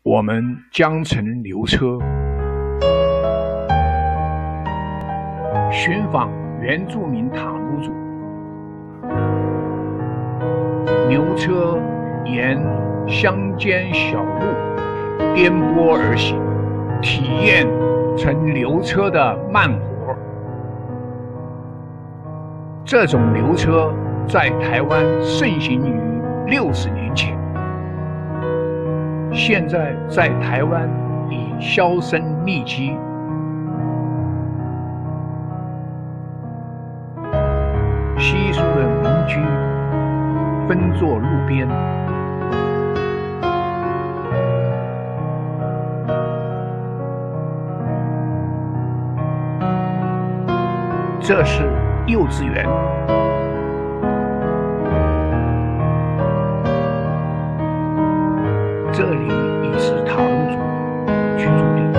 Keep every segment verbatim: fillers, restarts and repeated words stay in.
我们江城牛车寻访原住民塔鲁族，牛车沿乡间小路颠簸而行，体验乘牛车的慢活。这种牛车在台湾盛行于六十年前，现在在台湾已销声匿迹。稀疏的民居分坐路边，这是幼稚园。这里已是塔鲁族居住地。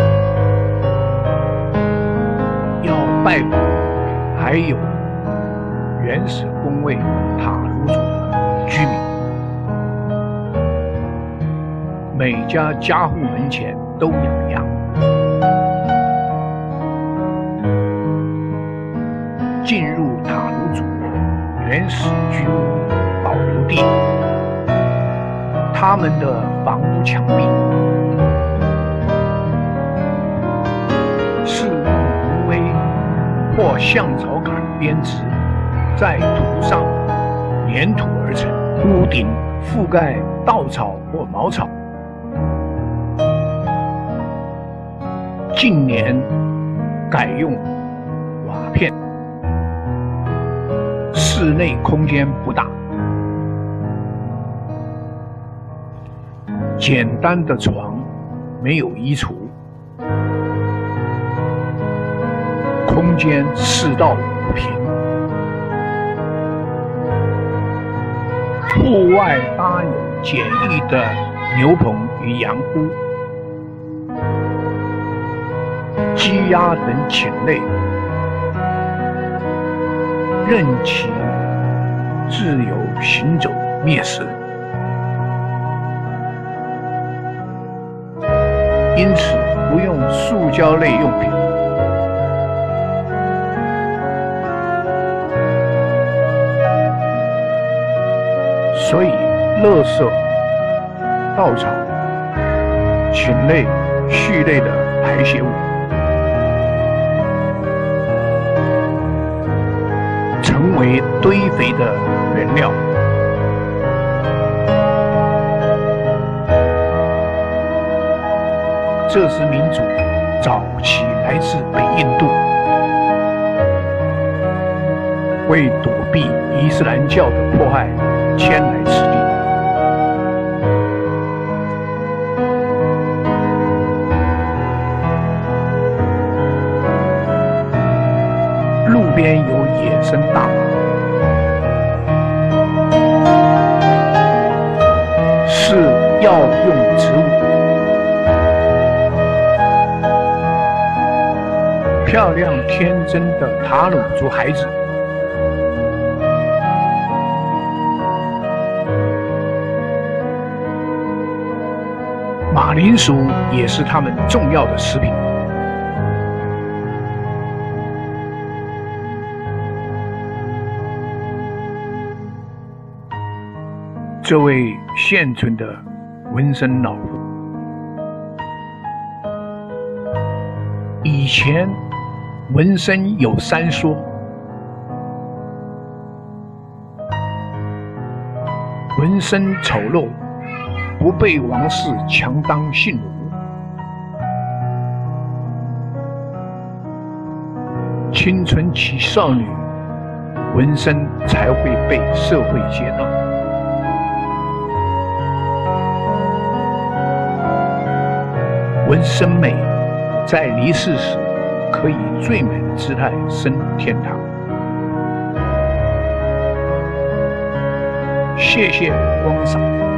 要拜访还有原始风味塔鲁族的居民，每家家户门前都养羊。进入塔鲁族原始居民保留地，他们的房屋墙壁是用芦苇或橡草杆编织，在土上粘土而成，屋顶覆盖稻草或茅草。近年改用瓦片，室内空间不大。简单的床，没有衣橱，空间四到五平。户外搭有简易的牛棚与羊屋，鸡鸭等禽类任其自由行走觅食。因此不用塑胶类用品。所以垃圾、稻草、禽类、畜类的排泄物成为堆肥的原料。这支民族早期来自北印度，为躲避伊斯兰教的迫害迁来此地。路边有野生大麻，是药用植物。漂亮天真的塔鲁族孩子，马铃薯也是他们重要的食品。这位现存的文森老妇，以前文森有三说：文森丑陋，不被王室强当信奴；清纯期少女文森才会被社会接纳。文森美在离世时可以最美的姿态升天堂。谢谢光赏。